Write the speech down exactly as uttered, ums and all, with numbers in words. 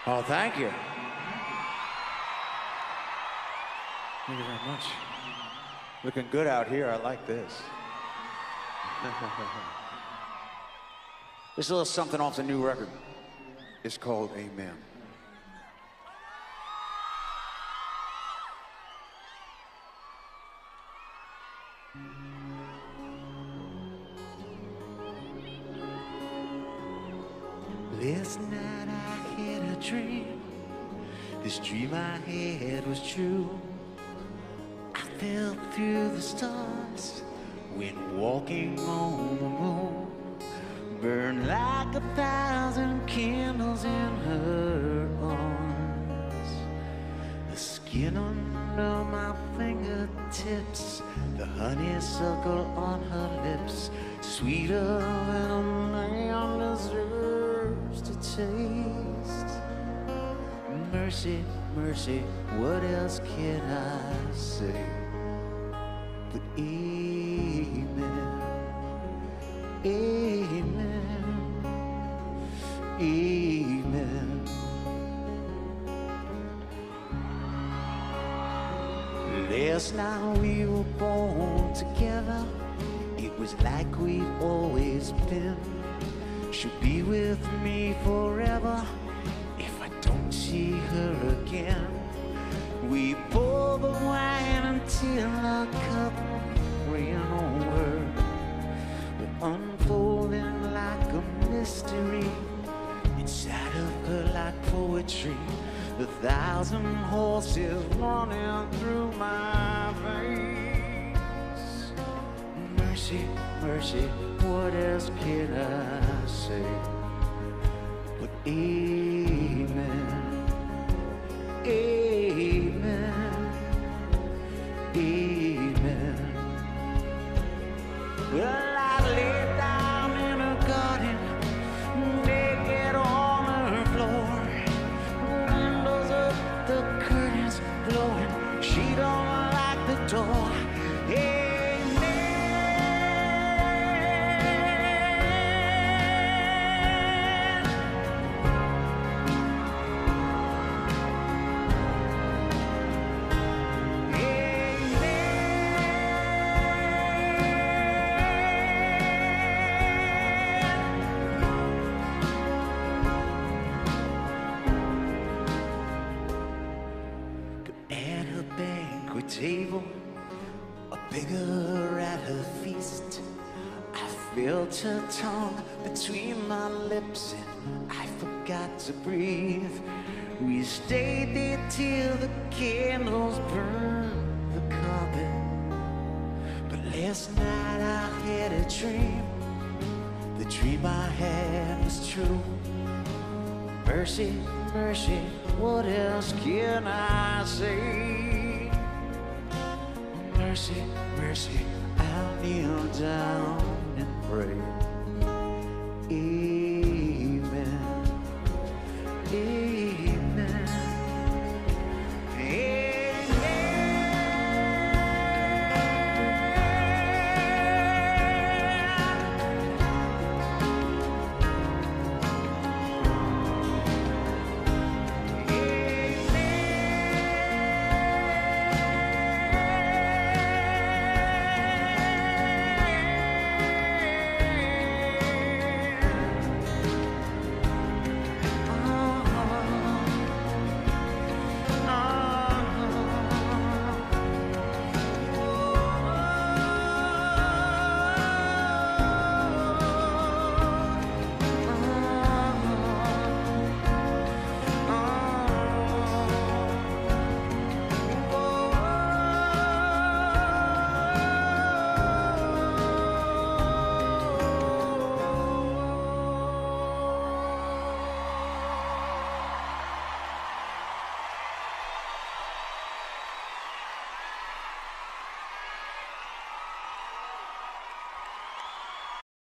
Oh, thank you. Thank you very much. Looking good out here. I like this. This is a little something off the new record. It's called Amen. Last night I had a dream. This dream I had was true. I fell through the stars when walking on the moon. Burned like a thousand candles in her arms. The skin under my fingertips, the honeysuckle on her lips, sweeter than a man deserves to taste. Mercy, mercy, what else can I say? But amen, amen, amen. Last night we were born together. It was like we'd always been. She'll be with me forever if I don't see her again. We pour the wine until our cup ran over. We're unfolding like a mystery inside of her like poetry. A thousand horses running through my veins. Mercy, mercy, what else can I say? But amen, amen, amen. Well, I lay down in a garden, naked on her floor. Windows up, the curtains blowing. She don't like the door. Table, a bigger at her feast. I felt her tongue between my lips and I forgot to breathe. We stayed there till the candles burned the carpet. But last night I had a dream. The dream I had was true. Mercy, mercy, what else can I say? Mercy, mercy, I'll kneel down and pray.